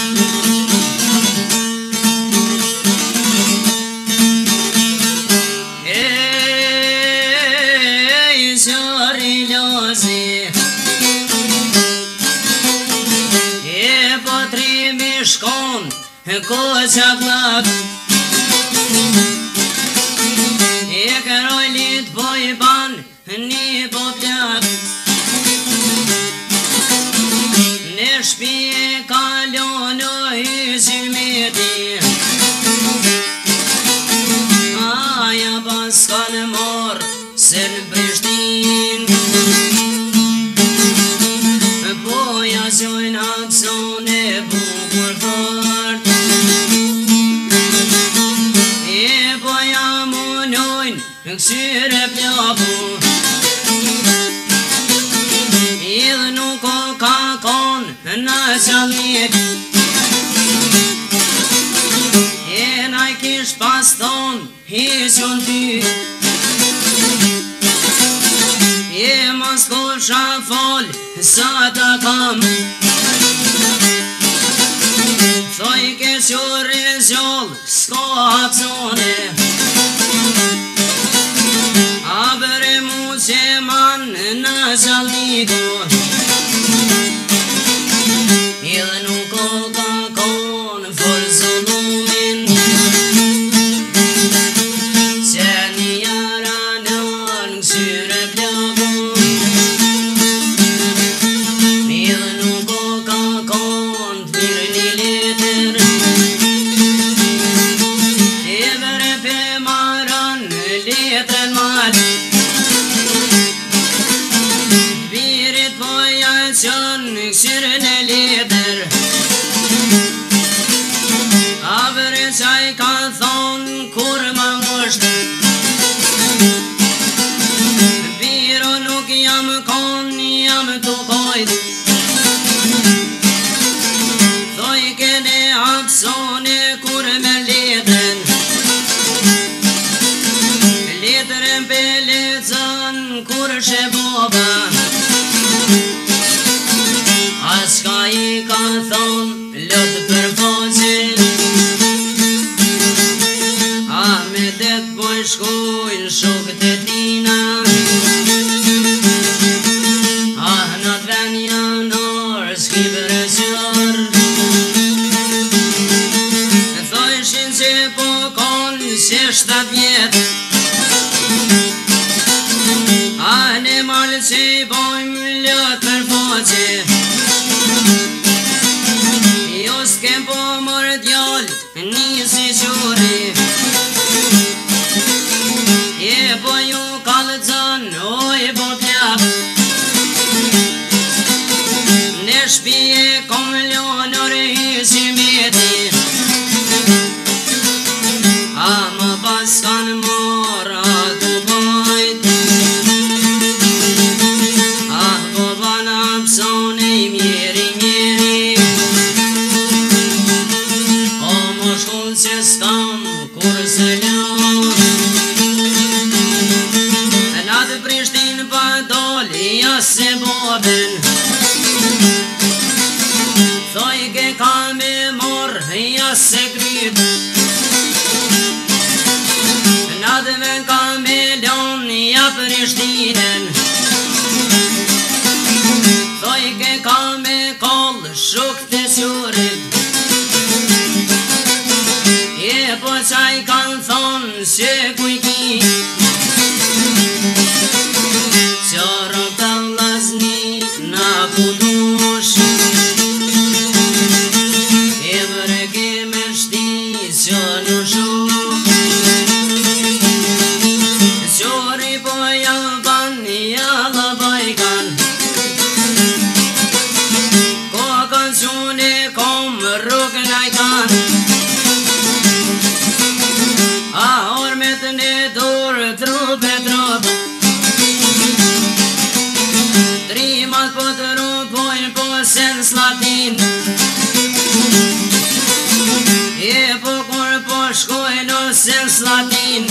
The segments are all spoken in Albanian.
Koća blak E këroj lit po I ban Një po plak Në shpije kalon o hyzimeti Aja pas kanë mor Se në Prishtin Po ja zojnë akson e bukur fort Kësyre plapu Idhë nuk o ka kon Në qalmit E naj kish pas thon Hisjon ty E mos kusha fol Sa të kam Thoj ke qurri zjoll S'ko aksone Abere mu që man në qalliku Idhë nuk o ka kon for zulumin Që një jara nën kësyre plaku Idhë nuk o ka kon të mirë një letër E bere pe maran letërën mal Birit po jaqën kësyrën e letër Avre qaj ka thonë kur ma ngusht Biro nuk jam kon, jam të kojt Thoj kene hapsone kur me letën Letërën pe lecën kur shë boba As ka I ka thonë lot për faqin A me det po shkojnë shokët e tina Ah në të ven janar s'kiber e zjar Thojshin që po konë që 7 vjet A në malë që I bojmë lot për faqe Jo s'kem po mërë djall një si qori E po ju kalëzën o e po plak Në shpije kom lonër hyzimeti A më pas kanë morë ato bajt Ah po bana pësone I mjeri O më shkull që s'kam kur se ljoh Në atë Prishtin pa doli ja se boben Thoj ke ka me mor ja se kryt Në atë ven ka me lon ja Prishtinen Thoj ke ka me koll shuk të qurit E po qaj kanë thonë që kuj ki Qoro ka lazni na kudush E vreke me shti që në shuk Qori po javan jalla bajkan Ko kanë qune kom rrug najkan A ormet në dorë trup e trup Trimat po të rupojnë po sen slatin E po kur po shkojnë o sen slatin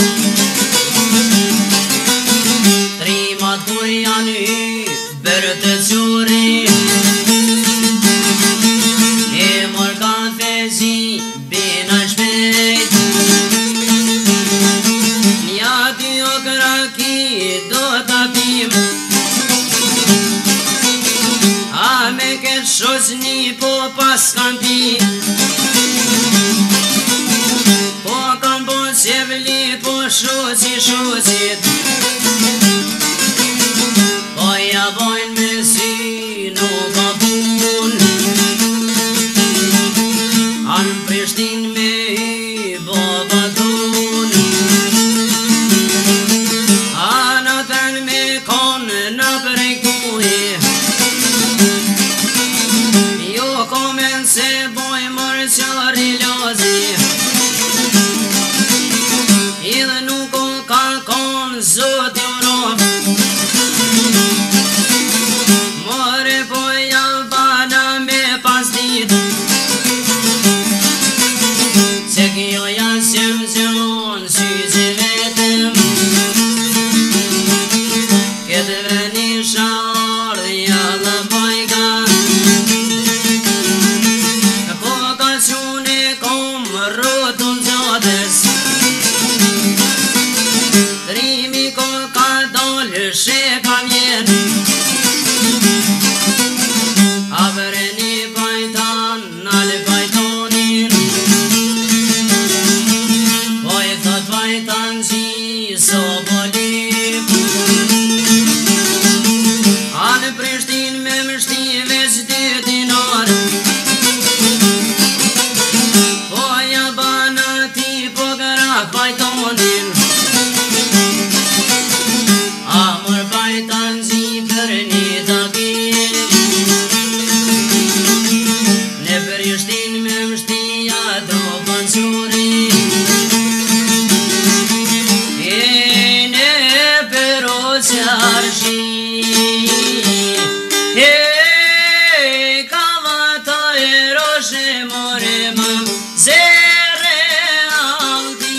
Trimat kur janë hy bërë të quri E mor ka pas kam pi po kam bo qevli po shoqit po ja bojnë me si nuk ka pun anë Prishtin me i bobatun anë atën me konë në prejkuj jo komen se boj mërë qari lozi idhe nuk o ka konë zot Europë more po jam bana me pas dit se kjo jasem zion si që vetëm këtë veni shardhja dhe bajka po ka qune kom rotun zotës trimi ko ka dollë sheka vjet avreni pajtan nale pajtonin poj thot pajtan zi so bolip anë Prishtin me mështi veç dinar po ja bana ti po gara pajtonin amër pajtan zi për një takin në Prishtin me mështia do panquri e në peroqe arshi e kavata e roshe more më zere alti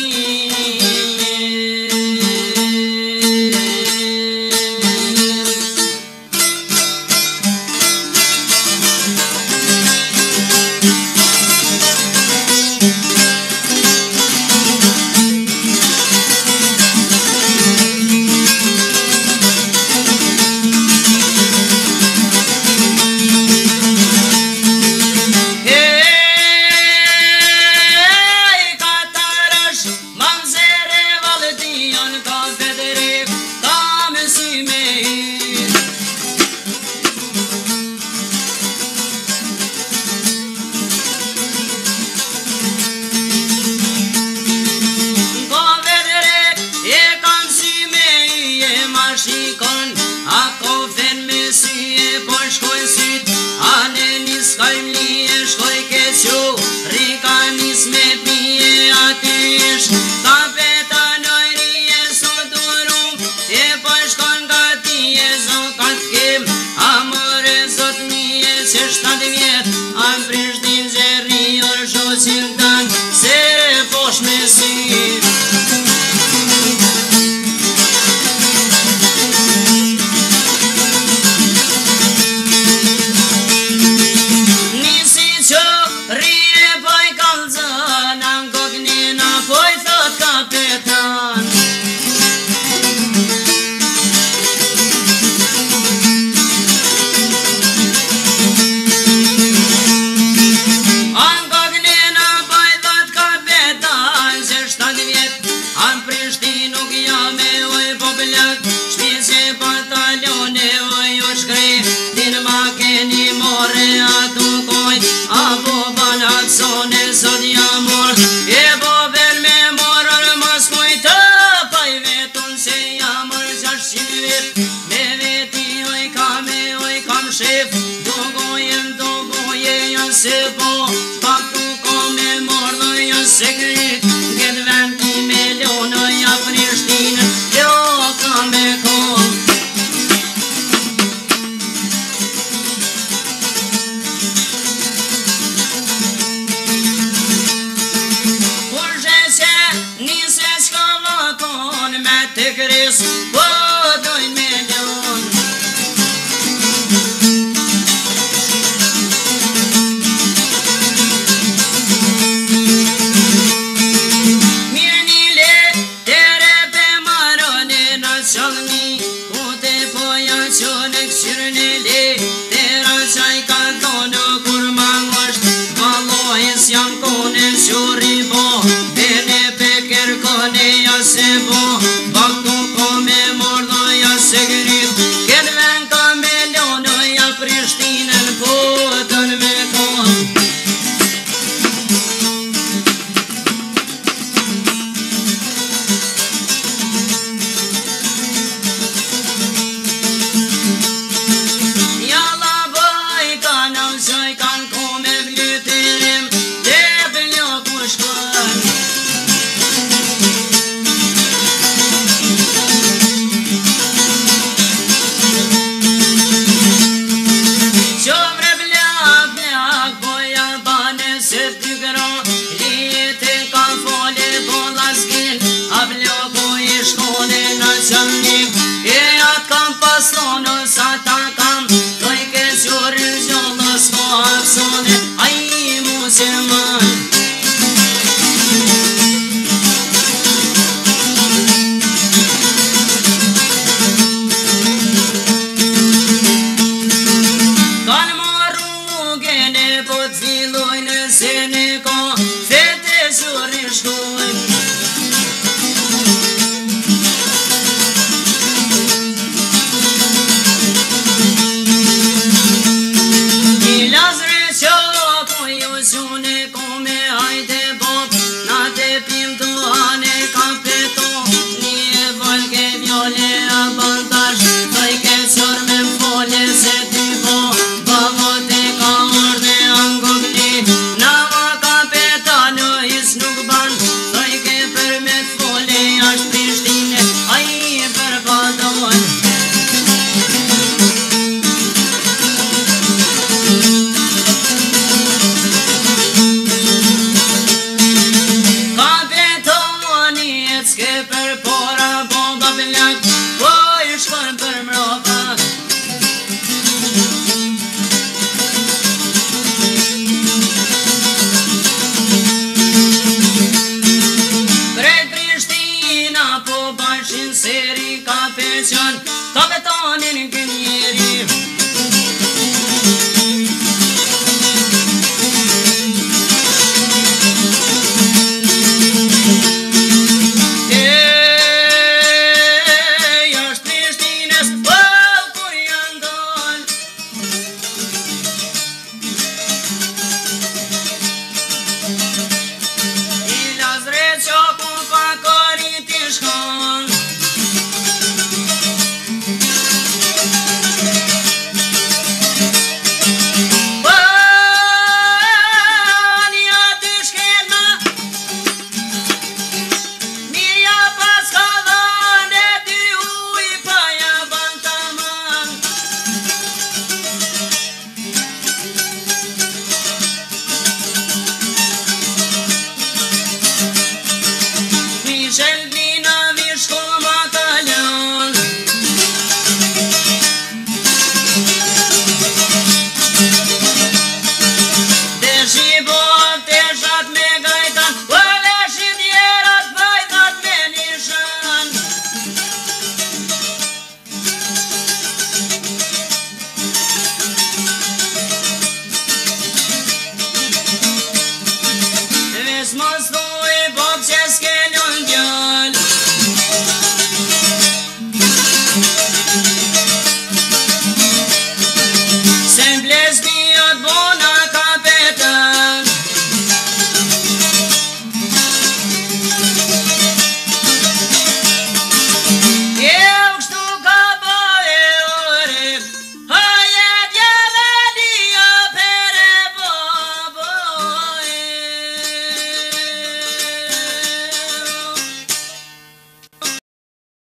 shikon a kofen me sy e po shkoj syt ane nis kajm li e shkoj keqo rika nis me pije atysh ka peta nojri e sot durum e po shkon ka ti e zokat kem amore zot mi e që 7 vjet am Prishtin zerri or shoqin tan se posh me sy se po pa tu kome mordë janë sekret këtë vend ti me lonë ja Prishtinë jo ka me kohë por se nise s'ka vakon me të kris po dojnë me lonë Qone këqyrën e le, tera qaj ka tonë kur ma ngosht se man